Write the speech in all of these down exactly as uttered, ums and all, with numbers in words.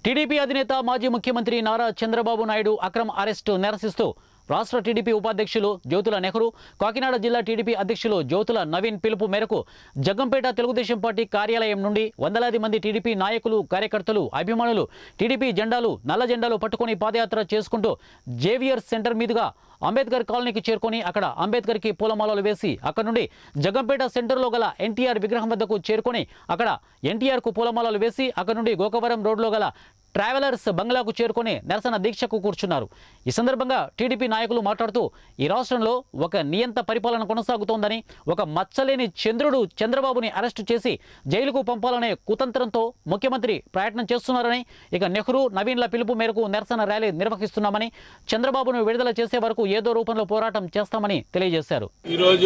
TDP అధినేత మాజీ ముఖ్యమంత్రి నారా చంద్రబాబు నాయుడు అక్రమ అరెస్టు నిరసిస్తూ రాష్ట్ర టీడీపీ ఉపాధ్యక్షులు జ్యోతుల నెహ్రూ, కాకినాడ జిల్లా టీడీపీ అధ్యక్షులు జ్యోతుల నవీన్ పిలుపు మేరకు జగ్గంపేట తెలుగుదేశం పార్టీ కార్యాలయం నుండి వందలాది మంది టీడీపీ నాయకులు, కార్యకర్తలు, అభిమానులు టీడీపీ జెండాలు, నల్ల జెండాలు పట్టుకుని పాదయాత్ర చేసుకుంటూ జేవియర్ సెంటర్ మీదుగా అంబేద్కర్ కాలనీకి చేరుకొని అక్కడ అంబేద్కర్కి పూలమాలలు వేసి అక్కడ నుండి జగ్గంపేట సెంటర్లో గల ఎన్టీఆర్ విగ్రహం వద్దకు చేరుకొని అక్కడ ఎన్టీఆర్కు పూలమాలలు వేసి అక్కడ నుండి గోకవరం రోడ్లో గల ట్రావెలర్స్ బంగ్లాకు చేరుకొని నిరసన దీక్షకు కూర్చున్నారు. ఈ సందర్భంగా టీడీపీ నాయకులు మాట్లాడుతూ ఈ రాష్ట్రంలో ఒక నియంత పరిపాలన కొనసాగుతోందని, ఒక మచ్చలేని చంద్రుడు చంద్రబాబుని అరెస్టు చేసి జైలుకు పంపాలనే కుతంత్రంతో ముఖ్యమంత్రి ప్రయత్నం చేస్తున్నారని, ఇక నెహ్రూ, నవీన్ల పిలుపు మేరకు నిరసన ర్యాలీ నిర్వహిస్తున్నామని, చంద్రబాబును విడుదల చేసే వరకు ఏదో రూపంలో పోరాటం చేస్తామని తెలియజేశారు. ఈరోజు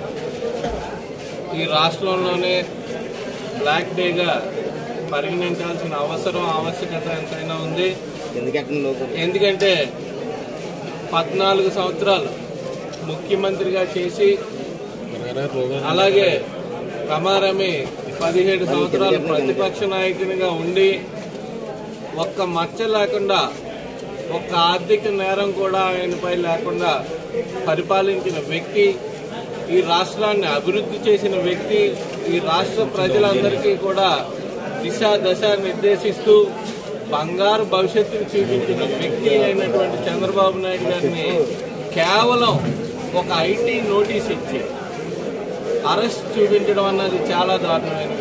ఈ రాష్ట్రంలోనే బ్లాక్ డేగా పరిగణించాల్సిన అవసరం ఆవశ్యకత ఎంతైనా ఉంది. ఎందుకంటే పద్నాలుగు సంవత్సరాలు ముఖ్యమంత్రిగా చేసి అలాగే రమారమి పదిహేడు సంవత్సరాలు ప్రతిపక్ష నాయకునిగా ఉండి ఒక్క మచ్చ లేకుండా, ఒక్క ఆర్థిక నేరం కూడా ఆయనపై లేకుండా పరిపాలించిన వ్యక్తి, ఈ రాష్ట్రాన్ని అభివృద్ధి చేసిన వ్యక్తి, ఈ రాష్ట్ర ప్రజలందరికీ కూడా దిశ దశ నిర్దేశిస్తూ బంగారు భవిష్యత్తును చూపించిన వ్యక్తి అయినటువంటి చంద్రబాబు నాయుడు గారిని కేవలం ఒక ఐటీ నోటీస్ ఇచ్చి అరెస్ట్ చూపించడం అన్నది చాలా దారుణమైన